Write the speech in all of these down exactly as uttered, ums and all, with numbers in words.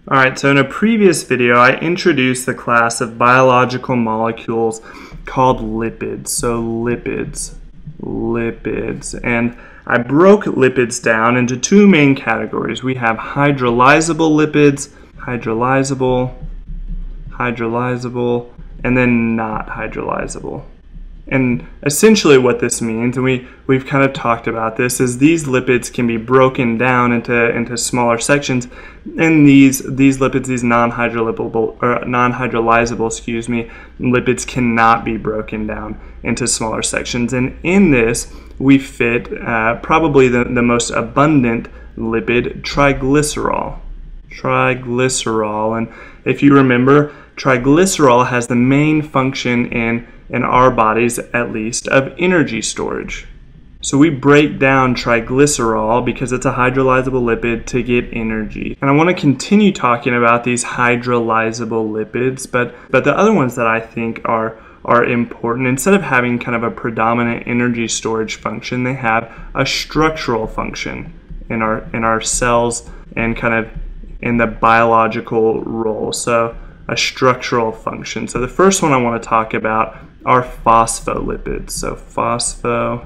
Alright, so in a previous video I introduced the class of biological molecules called lipids. So lipids, lipids, and I broke lipids down into two main categories. We have hydrolyzable lipids, hydrolyzable, hydrolyzable, and then not hydrolyzable. And essentially what this means, and we, we've kind of talked about this, is these lipids can be broken down into, into smaller sections, and these, these lipids, these non-hydrolyzable, or non-hydrolyzable, excuse me, lipids cannot be broken down into smaller sections. And in this, we fit uh, probably the, the most abundant lipid, triglycerol. Triglycerol, and if you remember, triglycerol has the main function in in our bodies, at least, of energy storage. So we break down triglycerol because it's a hydrolyzable lipid to get energy. And I want to continue talking about these hydrolyzable lipids, but but the other ones that I think are are important, instead of having kind of a predominant energy storage function, they have a structural function in our in our cells and kind of in the biological role. So a structural function. So the first one I want to talk about are phospholipids. So phospho,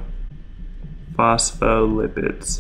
phospholipids,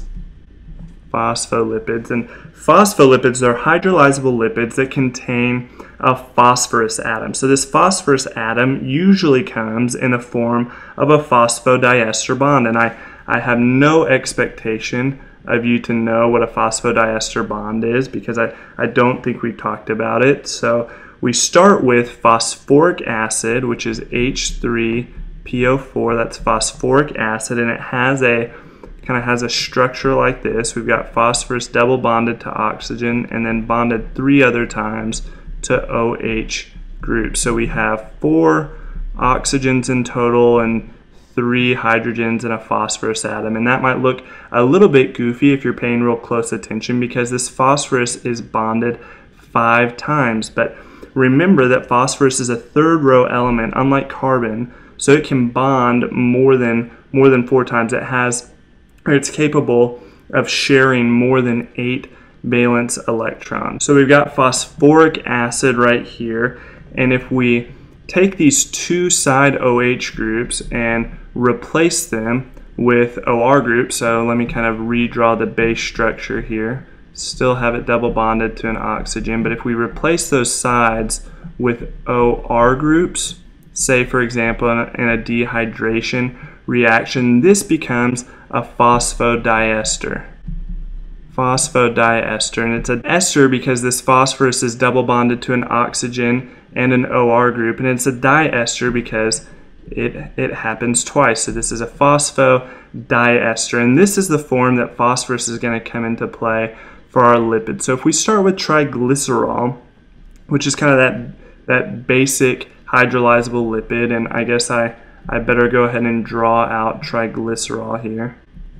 phospholipids. And phospholipids are hydrolyzable lipids that contain a phosphorus atom. So this phosphorus atom usually comes in the form of a phosphodiester bond. And I, I have no expectation of you to know what a phosphodiester bond is because I, I don't think we talked about it. So we start with phosphoric acid, which is H three P O four, that's phosphoric acid, and it has a kind of has a structure like this. We've got phosphorus double bonded to oxygen and then bonded three other times to O H groups. So we have four oxygens in total and three hydrogens and a phosphorus atom, and that might look a little bit goofy if you're paying real close attention because this phosphorus is bonded five times. But remember that phosphorus is a third row element, unlike carbon, so it can bond more than more than four times. It has, or it's capable of sharing more than eight valence electrons. So we've got phosphoric acid right here, and if we take these two side O H groups and replace them with O R groups, so let me kind of redraw the base structure here. Still have it double bonded to an oxygen, but if we replace those sides with O R groups, say for example in a, in a dehydration reaction, this becomes a phosphodiester. Phosphodiester, and it's an ester because this phosphorus is double bonded to an oxygen and an O R group, and it's a diester because it, it happens twice. So this is a phosphodiester, and this is the form that phosphorus is going to come into play for our lipids. So if we start with triglycerol, which is kind of that, that basic hydrolyzable lipid, and I guess I, I better go ahead and draw out triglycerol here.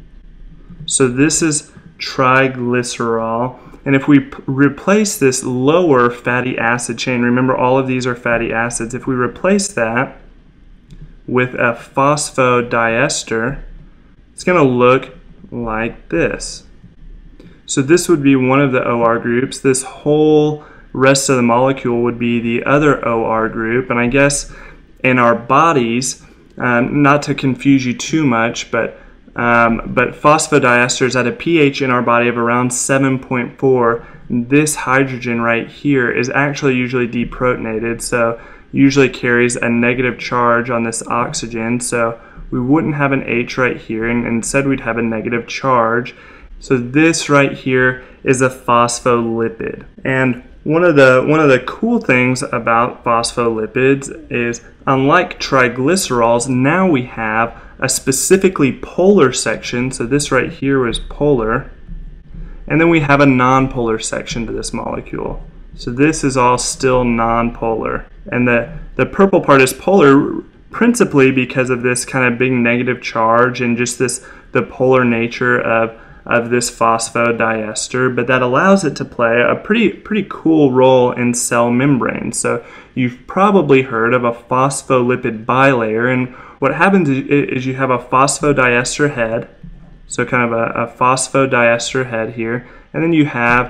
So this is triglycerol, and if we replace this lower fatty acid chain, remember all of these are fatty acids, if we replace that with a phosphodiester, it's going to look like this. So this would be one of the O R groups. This whole rest of the molecule would be the other O R group. And I guess in our bodies, um, not to confuse you too much, but um, but phosphodiesters at a pH in our body of around seven point four, this hydrogen right here is actually usually deprotonated, so usually carries a negative charge on this oxygen. So we wouldn't have an H right here, and instead we'd have a negative charge. So this right here is a phospholipid. And one of the one of the cool things about phospholipids is, unlike triglycerols, now we have a specifically polar section. So this right here was polar, and then we have a nonpolar section to this molecule. So this is all still nonpolar, and the the purple part is polar principally because of this kind of big negative charge and just this the polar nature of of this phosphodiester, but that allows it to play a pretty pretty cool role in cell membranes. So you've probably heard of a phospholipid bilayer, and what happens is you have a phosphodiester head, so kind of a, a phosphodiester head here, and then you have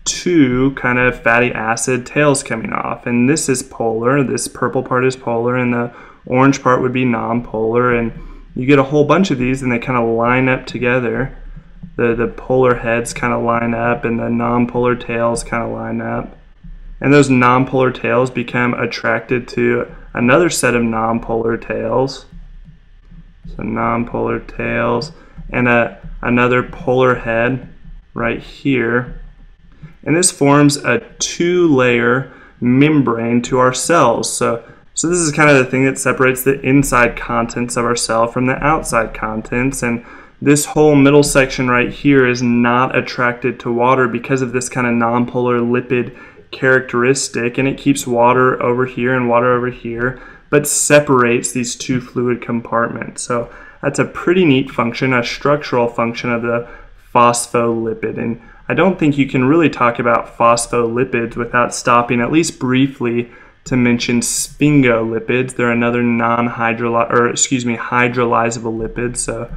two kind of fatty acid tails coming off, and this is polar. This purple part is polar, and the orange part would be non-polar, and you get a whole bunch of these, and they kind of line up together. The, the polar heads kind of line up, and the non-polar tails kind of line up. And those non-polar tails become attracted to another set of non-polar tails. So non-polar tails, and a, another polar head right here. And this forms a two-layer membrane to our cells. So, so this is kind of the thing that separates the inside contents of our cell from the outside contents. And this whole middle section right here is not attracted to water because of this kind of non-polar lipid characteristic, and it kees water over here and water over here, but separates these two fluid compartments. So that's a pretty neat function, a structural function of the phospholipid. And I don't think you can really talk about phospholipids without stopping at least briefly to mention sphingolipids. They're another non-hydroly or excuse me hydrolyzable lipid. So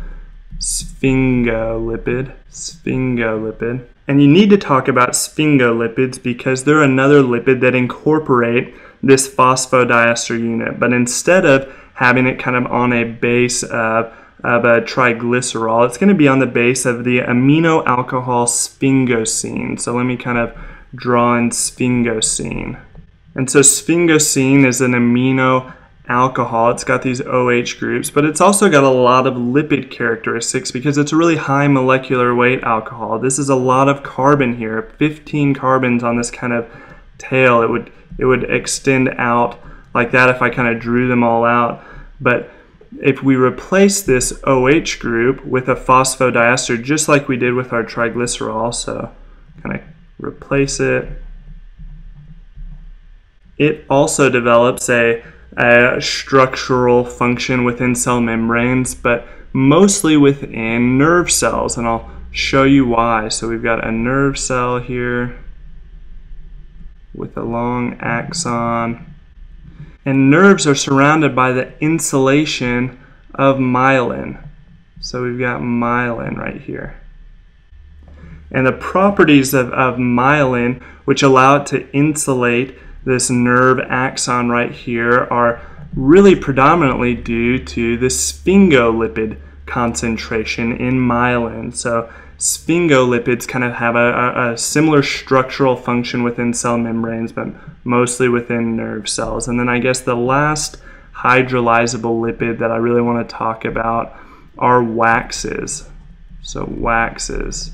sphingolipid, sphingolipid. And you need to talk about sphingolipids because they're another lipid that incorporate this phosphodiester unit, but instead of having it kind of on a base of, of a triglycerol, it's going to be on the base of the amino alcohol sphingosine. So let me kind of draw in sphingosine. And so sphingosine is an amino alcohol. It's got these O H groups, but it's also got a lot of lipid characteristics because it's a really high molecular weight alcohol. This is a lot of carbon here, fifteen carbons on this kind of tail. It would it would extend out like that if I kind of drew them all out. But if we replace this O H group with a phosphodiester, just like we did with our triglycerol, so kind of replace it, it also develops a a structural function within cell membranes, but mostly within nerve cells, and I'll show you why. So we've got a nerve cell here with a long axon, and nerves are surrounded by the insulation of myelin. So we've got myelin right here. And the properties of, of myelin, which allow it to insulate this nerve axon right here, are really predominantly due to the sphingolipid concentration in myelin. So sphingolipids kind of have a, a, a similar structural function within cell membranes, but mostly within nerve cells. And then I guess the last hydrolyzable lipid that I really want to talk about are waxes. So waxes,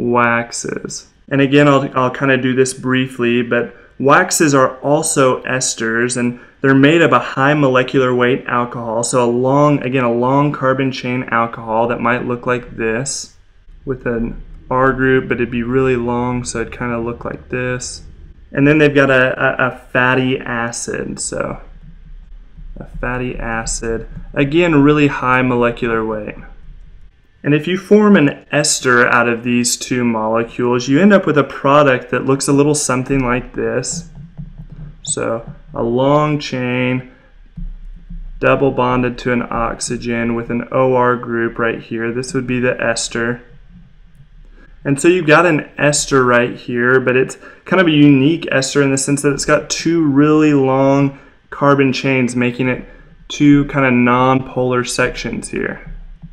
waxes. And again, I'll, I'll kind of do this briefly, but waxes are also esters, and they're made of a high molecular weight alcohol. So a long, again, a long carbon chain alcohol that might look like this with an R group, but it'd be really long, so it'd kind of look like this. And then they've got a, a, a fatty acid, so a fatty acid, again, really high molecular weight. And if you form an ester out of these two molecules, you end up with a product that looks a little something like this. So a long chain double bonded to an oxygen with an O R group right here. This would be the ester. And so you've got an ester right here, but it's kind of a unique ester in the sense that it's got two really long carbon chains, making it two kind of non-polar sections here.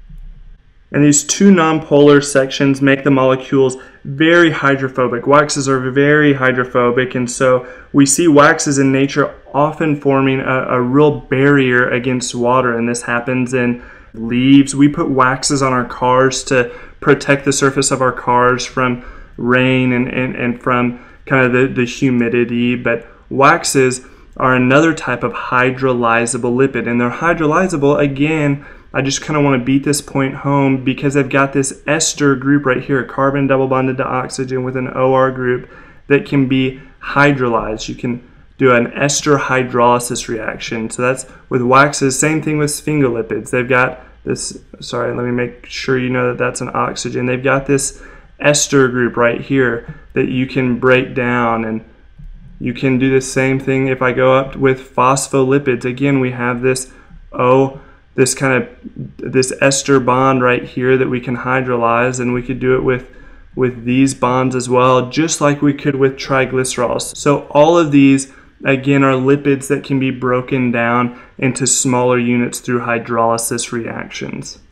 And these two nonpolar sections make the molecules very hydrophobic. Waxes are very hydrophobic, and so we see waxes in nature often forming a, a real barrier against water, and this happens in leaves. We put waxes on our cars to protect the surface of our cars from rain and, and, and from kind of the, the humidity, but waxes are another type of hydrolyzable lipid, and they're hydrolyzable again. I just kind of want to beat this point home because they've got this ester group right here, carbon double bonded to oxygen with an O R group that can be hydrolyzed. You can do an ester hydrolysis reaction. So that's with waxes. Same thing with sphingolipids. They've got this, sorry, let me make sure you know that that's an oxygen. They've got this ester group right here that you can break down, and you can do the same thing if I go up with phospholipids. Again, we have this O this kind of this ester bond right here that we can hydrolyze, and we could do it with with these bonds as well, just like we could with triglycerols. So all of these, again, are lipids that can be broken down into smaller units through hydrolysis reactions.